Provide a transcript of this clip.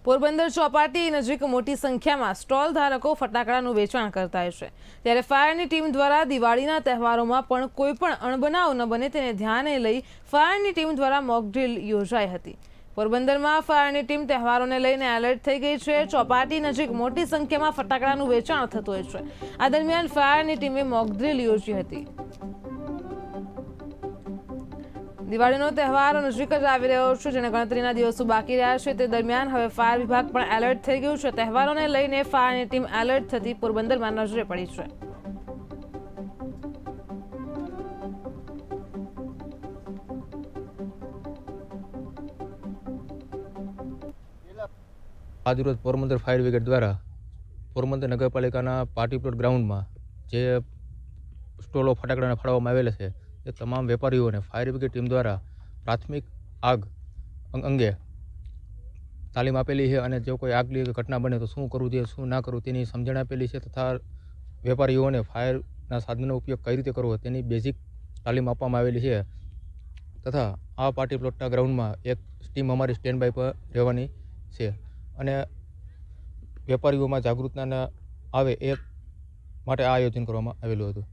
પોરબંદર ચોપાટી નજીક મોટી સંખ્યામાં સ્ટોલ ધારકો ફટાકડાનું વેચાણ કરતા હોય છે, ત્યારે ફાયરની ટીમ દ્વારા દિવાળીના તહેવારોમાં પણ કોઈ પણ અણબનાવ ન બને તેને ધ્યાને લઈ ફાયરની ટીમ દ્વારા મોક ડ્રીલ યોજાઈ હતી। પોરબંદરમાં ફાયરની ટીમ તહેવારોને લઈને એલર્ટ થઈ ગઈ છે। ચોપાટી નજીક મોટી સંખ્યામાં ફટાકડાનું વેચાણ થતું હોય છે। આ દરમિયાન ફાયરની ટીમે મોક ડ્રીલ યોજી હતી। દિવાળીનો તહેવાર નજીક જ આવી રહ્યો છે, જેને ગણતરીના દિવસો બાકી રહ્યા છે, તે દરમિયાન હવે ફાયર વિભાગ પણ એલર્ટ થઈ ગયું છે। તહેવારોને લઈને ફાયરની ટીમ એલર્ટ થતી પોરબંદરમાં નજરે પડી છે। આજરોજ પોરબંદર ફાયર બ્રિગેડ દ્વારા પોરબંદર નગરપાલિકાના પાર્ટી પ્લોટ ગ્રાઉન્ડમાં જે સ્ટોલો ફટાકડાના ફાળવવામાં આવેલા છે, એ તમામ વેપારીઓને ફાયર બ્રિગેડ ટીમ દ્વારા પ્રાથમિક આગ અંગે તાલીમ આપેલી છે અને જો કોઈ આગની ઘટના બને તો શું કરવું જોઈએ, શું ના કરવું તેની સમજણ આપેલી છે તથા વેપારીઓને ફાયરના સાધનનો ઉપયોગ કઈ રીતે કરવો તેની બેઝિક તાલીમ આપવામાં આવેલી છે તથા આ પાર્ટી પ્લોટના ગ્રાઉન્ડમાં એક ટીમ અમારી સ્ટેન્ડ બાય પર રહેવાની છે અને વેપારીઓમાં જાગૃતતા આવે એ માટે આ આયોજન કરવામાં આવેલું હતું।